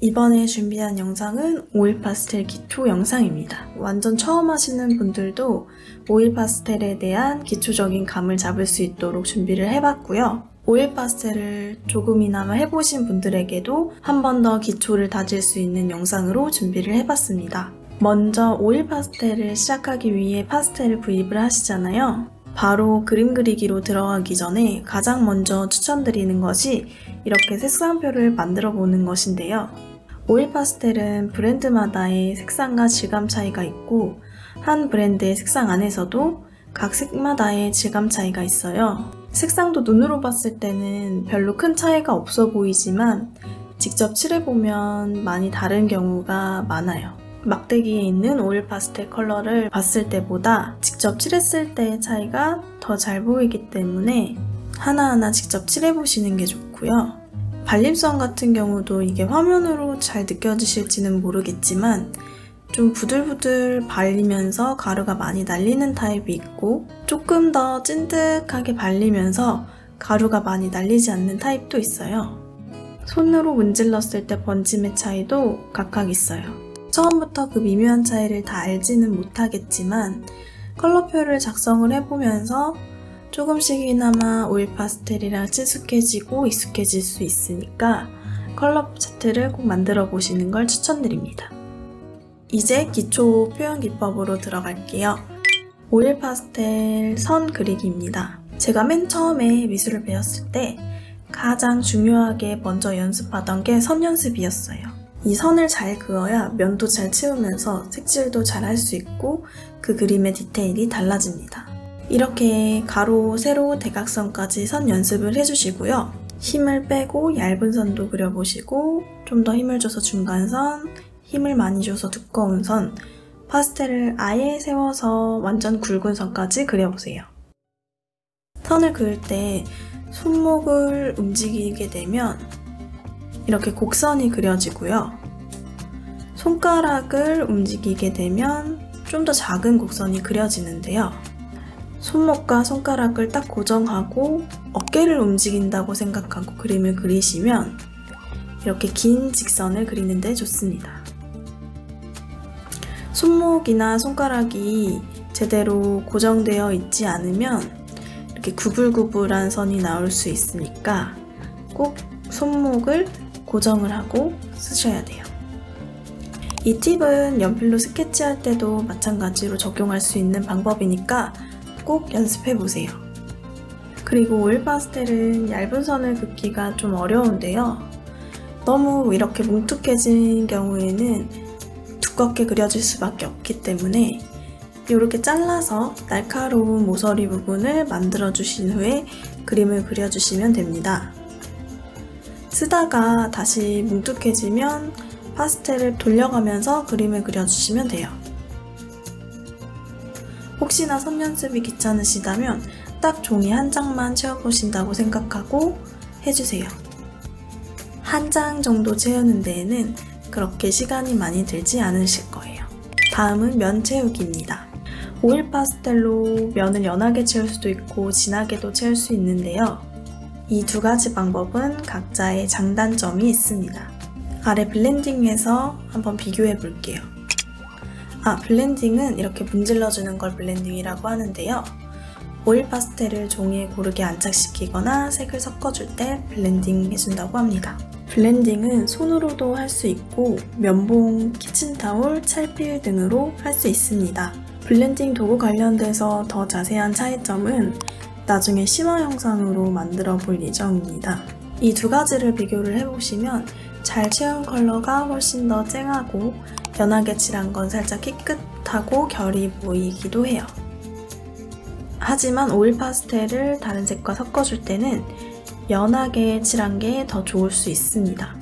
이번에 준비한 영상은 오일 파스텔 기초 영상입니다. 완전 처음 하시는 분들도 오일 파스텔에 대한 기초적인 감을 잡을 수 있도록 준비를 해봤고요. 오일 파스텔을 조금이나마 해보신 분들에게도 한 번 더 기초를 다질 수 있는 영상으로 준비를 해봤습니다. 먼저 오일 파스텔을 시작하기 위해 파스텔을 구입을 하시잖아요. 바로 그림 그리기로 들어가기 전에 가장 먼저 추천드리는 것이 이렇게 색상표를 만들어 보는 것인데요. 오일 파스텔은 브랜드마다의 색상과 질감 차이가 있고 한 브랜드의 색상 안에서도 각 색마다의 질감 차이가 있어요. 색상도 눈으로 봤을 때는 별로 큰 차이가 없어 보이지만 직접 칠해보면 많이 다른 경우가 많아요. 막대기에 있는 오일 파스텔 컬러를 봤을 때보다 직접 칠했을 때의 차이가 더 잘 보이기 때문에 하나하나 직접 칠해보시는 게 좋고요. 발림성 같은 경우도 이게 화면으로 잘 느껴지실지는 모르겠지만 좀 부들부들 발리면서 가루가 많이 날리는 타입이 있고 조금 더 찐득하게 발리면서 가루가 많이 날리지 않는 타입도 있어요. 손으로 문질렀을 때 번짐의 차이도 각각 있어요. 처음부터 그 미묘한 차이를 다 알지는 못하겠지만 컬러표를 작성을 해보면서 조금씩이나마 오일 파스텔이랑 친숙해지고 익숙해질 수 있으니까 컬러 차트를 꼭 만들어 보시는 걸 추천드립니다. 이제 기초 표현 기법으로 들어갈게요. 오일 파스텔 선 그리기입니다. 제가 맨 처음에 미술을 배웠을 때 가장 중요하게 먼저 연습하던 게 선 연습이었어요. 이 선을 잘 그어야 면도 잘 채우면서 색칠도 잘 할 수 있고 그 그림의 디테일이 달라집니다. 이렇게 가로, 세로, 대각선까지 선 연습을 해주시고요. 힘을 빼고 얇은 선도 그려보시고 좀 더 힘을 줘서 중간선, 힘을 많이 줘서 두꺼운 선, 파스텔을 아예 세워서 완전 굵은 선까지 그려보세요. 선을 그을 때 손목을 움직이게 되면 이렇게 곡선이 그려지고요. 손가락을 움직이게 되면 좀 더 작은 곡선이 그려지는데요. 손목과 손가락을 딱 고정하고 어깨를 움직인다고 생각하고 그림을 그리시면 이렇게 긴 직선을 그리는데 좋습니다. 손목이나 손가락이 제대로 고정되어 있지 않으면 이렇게 구불구불한 선이 나올 수 있으니까 꼭 손목을 고정을 하고 쓰셔야 돼요. 이 팁은 연필로 스케치할 때도 마찬가지로 적용할 수 있는 방법이니까 꼭 연습해보세요. 그리고 오일 파스텔은 얇은 선을 긋기가 좀 어려운데요. 너무 이렇게 뭉툭해진 경우에는 두껍게 그려질 수밖에 없기 때문에 이렇게 잘라서 날카로운 모서리 부분을 만들어주신 후에 그림을 그려주시면 됩니다. 쓰다가 다시 뭉툭해지면 파스텔을 돌려가면서 그림을 그려주시면 돼요. 혹시나 선 연습이 귀찮으시다면 딱 종이 한 장만 채워보신다고 생각하고 해주세요. 한 장 정도 채우는 데에는 그렇게 시간이 많이 들지 않으실 거예요. 다음은 면 채우기입니다. 오일 파스텔로 면을 연하게 채울 수도 있고 진하게도 채울 수 있는데요. 이 두 가지 방법은 각자의 장단점이 있습니다. 아래 블렌딩에서 한번 비교해 볼게요. 블렌딩은 이렇게 문질러주는 걸 블렌딩이라고 하는데요. 오일 파스텔을 종이에 고르게 안착시키거나 색을 섞어줄 때 블렌딩 해준다고 합니다. 블렌딩은 손으로도 할 수 있고 면봉, 키친타올, 찰필 등으로 할 수 있습니다. 블렌딩 도구 관련돼서 더 자세한 차이점은 나중에 심화 영상으로 만들어 볼 예정입니다. 이 두 가지를 비교를 해보시면 잘 채운 컬러가 훨씬 더 쨍하고 연하게 칠한 건 살짝 희끗하고 결이 보이기도 해요. 하지만 오일 파스텔을 다른 색과 섞어줄 때는 연하게 칠한 게 더 좋을 수 있습니다.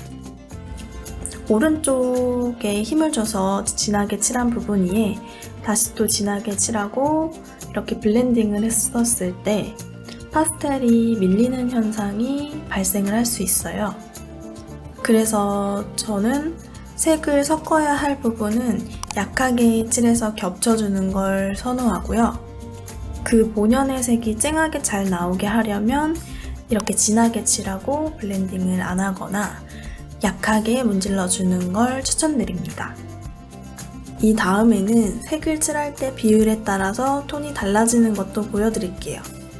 오른쪽에 힘을 줘서 진하게 칠한 부분 위에 다시 또 진하게 칠하고 이렇게 블렌딩을 했었을 때 파스텔이 밀리는 현상이 발생을 할 수 있어요. 그래서 저는 색을 섞어야 할 부분은 약하게 칠해서 겹쳐주는 걸 선호하고요. 그 본연의 색이 쨍하게 잘 나오게 하려면 이렇게 진하게 칠하고 블렌딩을 안 하거나 약하게 문질러주는 걸 추천드립니다. 이 다음에는 색을 칠할 때 비율에 따라서 톤이 달라지는 것도 보여드릴게요.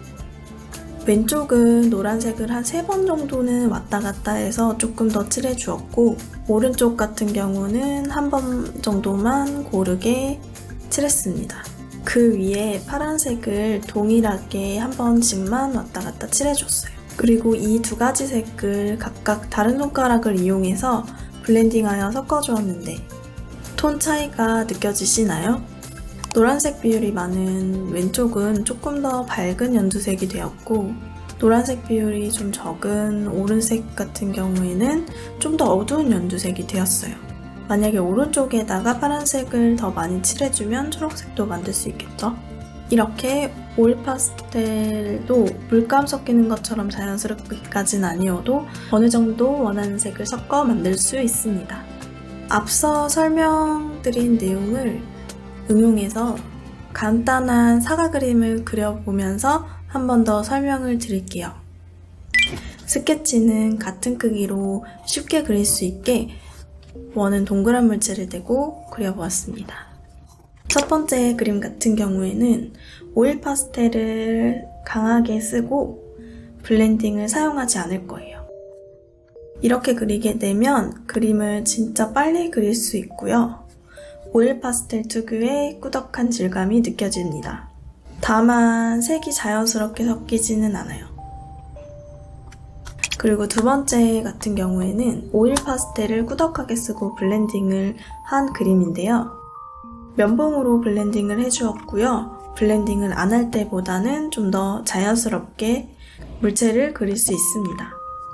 왼쪽은 노란색을 한 3번 정도는 왔다 갔다 해서 조금 더 칠해주었고, 오른쪽 같은 경우는 1번 정도만 고르게 칠했습니다. 그 위에 파란색을 동일하게 1번씩만 왔다 갔다 칠해줬어요. 그리고 이 두 가지 색을 각각 다른 손가락을 이용해서 블렌딩하여 섞어주었는데 톤 차이가 느껴지시나요? 노란색 비율이 많은 왼쪽은 조금 더 밝은 연두색이 되었고, 노란색 비율이 좀 적은 오른색 같은 경우에는 좀 더 어두운 연두색이 되었어요. 만약에 오른쪽에다가 파란색을 더 많이 칠해주면 초록색도 만들 수 있겠죠? 이렇게 오일 파스텔도 물감 섞이는 것처럼 자연스럽게까지는 아니어도 어느 정도 원하는 색을 섞어 만들 수 있습니다. 앞서 설명드린 내용을 응용해서 간단한 사과 그림을 그려보면서 한 번 더 설명을 드릴게요. 스케치는 같은 크기로 쉽게 그릴 수 있게 원은 동그란 물체를 대고 그려보았습니다. 첫 번째 그림 같은 경우에는 오일 파스텔을 강하게 쓰고 블렌딩을 사용하지 않을 거예요. 이렇게 그리게 되면 그림을 진짜 빨리 그릴 수 있고요. 오일 파스텔 특유의 꾸덕한 질감이 느껴집니다. 다만 색이 자연스럽게 섞이지는 않아요. 그리고 두 번째 같은 경우에는 오일 파스텔을 꾸덕하게 쓰고 블렌딩을 한 그림인데요. 면봉으로 블렌딩을 해주었고요. 블렌딩을 안 할 때보다는 좀 더 자연스럽게 물체를 그릴 수 있습니다.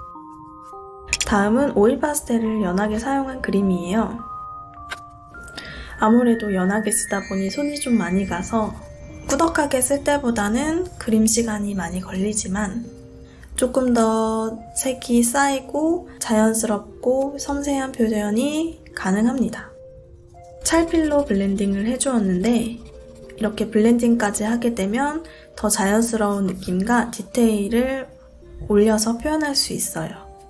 다음은 오일 파스텔을 연하게 사용한 그림이에요. 아무래도 연하게 쓰다 보니 손이 좀 많이 가서 꾸덕하게 쓸 때보다는 그림 시간이 많이 걸리지만 조금 더 색이 쌓이고 자연스럽고 섬세한 표현이 가능합니다. 찰필로 블렌딩을 해주었는데 이렇게 블렌딩까지 하게 되면 더 자연스러운 느낌과 디테일을 올려서 표현할 수 있어요.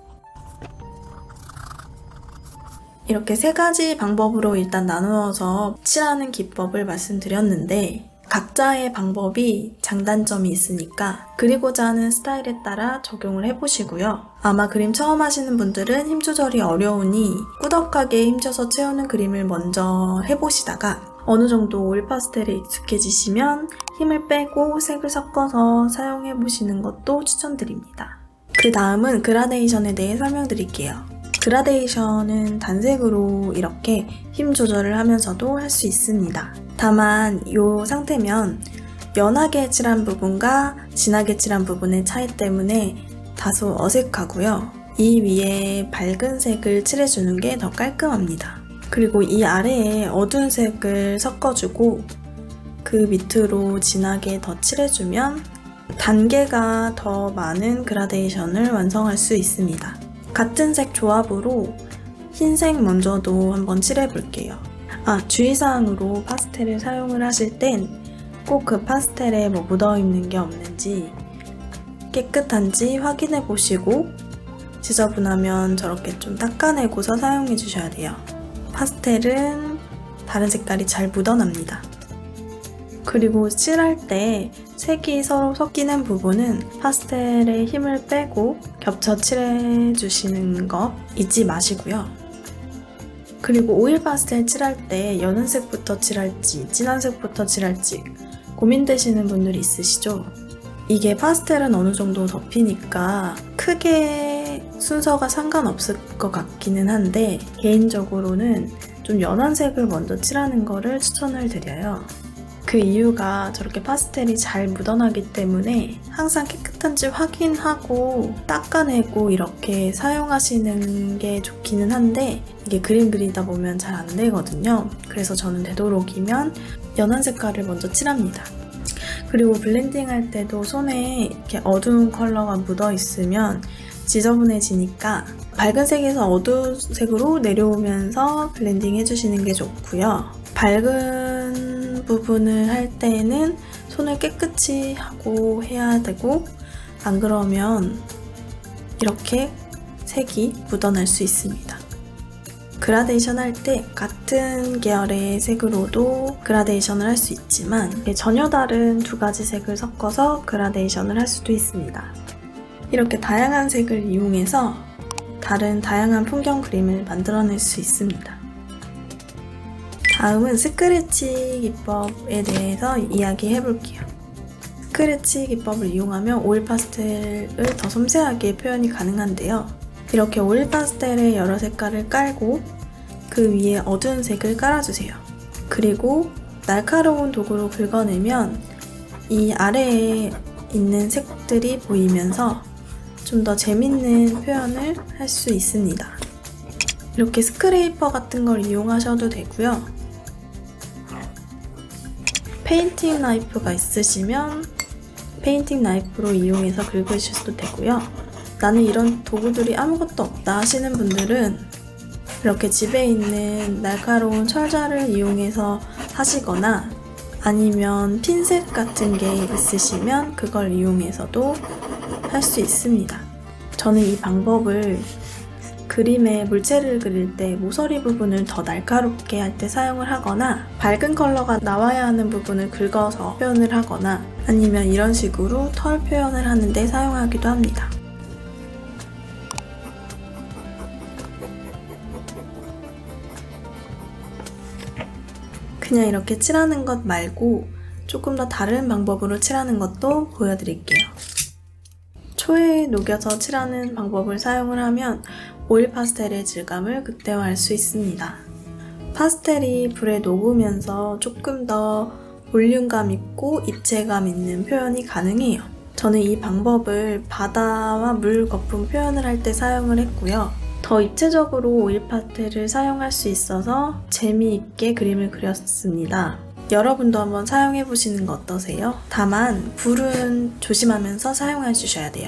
이렇게 세 가지 방법으로 일단 나누어서 칠하는 기법을 말씀드렸는데 각자의 방법이 장단점이 있으니까 그리고자 하는 스타일에 따라 적용을 해보시고요. 아마 그림 처음 하시는 분들은 힘 조절이 어려우니 꾸덕하게 힘줘서 채우는 그림을 먼저 해보시다가 어느 정도 오일 파스텔에 익숙해지시면 힘을 빼고 색을 섞어서 사용해보시는 것도 추천드립니다. 그 다음은 그라데이션에 대해 설명드릴게요. 그라데이션은 단색으로 이렇게 힘 조절을 하면서도 할 수 있습니다. 다만 이 상태면 연하게 칠한 부분과 진하게 칠한 부분의 차이 때문에 다소 어색하고요. 이 위에 밝은 색을 칠해주는 게 더 깔끔합니다. 그리고 이 아래에 어두운 색을 섞어주고 그 밑으로 진하게 더 칠해주면 단계가 더 많은 그라데이션을 완성할 수 있습니다. 같은 색 조합으로 흰색 먼저도 한번 칠해볼게요. 주의사항으로 파스텔을 사용을 하실 땐 꼭 그 파스텔에 묻어있는 게 없는지 깨끗한지 확인해 보시고 지저분하면 저렇게 좀 닦아내고서 사용해 주셔야 돼요. 파스텔은 다른 색깔이 잘 묻어납니다. 그리고 칠할 때 색이 서로 섞이는 부분은 파스텔의 힘을 빼고 겹쳐 칠해주시는 거 잊지 마시고요. 그리고 오일 파스텔 칠할 때 연한 색부터 칠할지 진한 색부터 칠할지 고민되시는 분들이 있으시죠? 이게 파스텔은 어느 정도 덮이니까 크게 순서가 상관없을 것 같기는 한데 개인적으로는 좀 연한 색을 먼저 칠하는 거를 추천을 드려요. 그 이유가 저렇게 파스텔이 잘 묻어나기 때문에 항상 깨끗한지 확인하고 닦아내고 이렇게 사용하시는 게 좋기는 한데 이게 그림 그리다 보면 잘 안 되거든요. 그래서 저는 되도록이면 연한 색깔을 먼저 칠합니다. 그리고 블렌딩 할 때도 손에 이렇게 어두운 컬러가 묻어 있으면 지저분해지니까 밝은 색에서 어두운 색으로 내려오면서 블렌딩 해주시는 게 좋고요. 밝은 부분을 할 때는 손을 깨끗이 하고 해야 되고 안 그러면 이렇게 색이 묻어날 수 있습니다. 그라데이션 할 때 같은 계열의 색으로도 그라데이션을 할 수 있지만 전혀 다른 두 가지 색을 섞어서 그라데이션을 할 수도 있습니다. 이렇게 다양한 색을 이용해서 다양한 풍경 그림을 만들어낼 수 있습니다. 다음은 스크래치 기법에 대해서 이야기해 볼게요. 스크래치 기법을 이용하면 오일 파스텔을 더 섬세하게 표현이 가능한데요. 이렇게 오일 파스텔에 여러 색깔을 깔고 그 위에 어두운 색을 깔아주세요. 그리고 날카로운 도구로 긁어내면 이 아래에 있는 색들이 보이면서 좀 더 재밌는 표현을 할 수 있습니다. 이렇게 스크레이퍼 같은 걸 이용하셔도 되고요. 페인팅 나이프가 있으시면 페인팅 나이프로 이용해서 긁으실 수도 되고요. 나는 이런 도구들이 아무것도 없다 하시는 분들은 이렇게 집에 있는 날카로운 철자를 이용해서 하시거나 아니면 핀셋 같은 게 있으시면 그걸 이용해서도 할 수 있습니다. 저는 이 방법을 그림에 물체를 그릴 때 모서리 부분을 더 날카롭게 할 때 사용을 하거나 밝은 컬러가 나와야 하는 부분을 긁어서 표현을 하거나 아니면 이런 식으로 털 표현을 하는 데 사용하기도 합니다. 그냥 이렇게 칠하는 것 말고 조금 더 다른 방법으로 칠하는 것도 보여드릴게요. 초에 녹여서 칠하는 방법을 사용을 하면 오일 파스텔의 질감을 극대화할 수 있습니다. 파스텔이 불에 녹으면서 조금 더 볼륨감 있고 입체감 있는 표현이 가능해요. 저는 이 방법을 바다와 물 거품 표현을 할 때 사용을 했고요. 더 입체적으로 오일 파스텔을 사용할 수 있어서 재미있게 그림을 그렸습니다. 여러분도 한번 사용해보시는 거 어떠세요? 다만 불은 조심하면서 사용해 주셔야 돼요.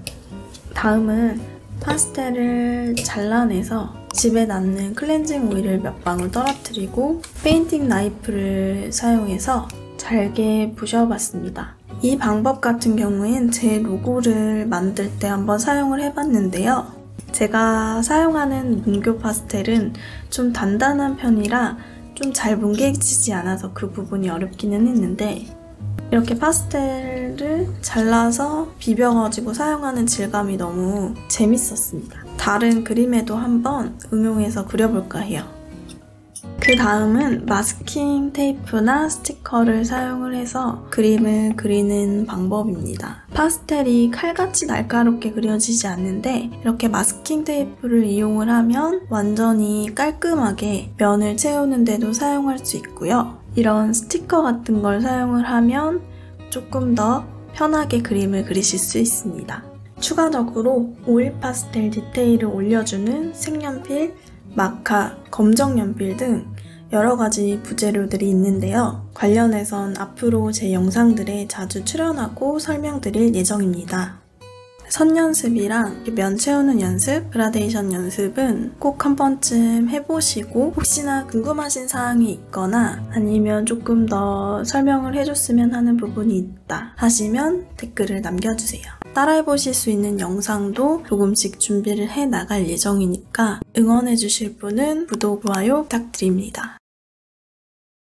다음은 파스텔을 잘라내서 집에 남는 클렌징 오일을 몇 방울 떨어뜨리고 페인팅 나이프를 사용해서 잘게 부셔봤습니다. 이 방법 같은 경우엔 제 로고를 만들 때 한번 사용을 해봤는데요. 제가 사용하는 문교 파스텔은 좀 단단한 편이라 좀 잘 뭉개지지 않아서 그 부분이 어렵기는 했는데 이렇게 파스텔을 잘라서 비벼가지고 사용하는 질감이 너무 재밌었습니다. 다른 그림에도 한번 응용해서 그려볼까 해요. 그 다음은 마스킹 테이프나 스티커를 사용을 해서 그림을 그리는 방법입니다. 파스텔이 칼같이 날카롭게 그려지지 않는데 이렇게 마스킹 테이프를 이용을 하면 완전히 깔끔하게 면을 채우는 데도 사용할 수 있고요. 이런 스티커 같은 걸 사용을 하면 조금 더 편하게 그림을 그리실 수 있습니다. 추가적으로 오일 파스텔 디테일을 올려주는 색연필, 마카, 검정 연필 등 여러 가지 부재료들이 있는데요. 관련해선 앞으로 제 영상들에 자주 출연하고 설명드릴 예정입니다. 선 연습이랑 면 채우는 연습, 그라데이션 연습은 꼭 한 번쯤 해보시고 혹시나 궁금하신 사항이 있거나 아니면 조금 더 설명을 해줬으면 하는 부분이 있다 하시면 댓글을 남겨주세요. 따라해보실 수 있는 영상도 조금씩 준비를 해 나갈 예정이니까 응원해주실 분은 구독, 좋아요 부탁드립니다.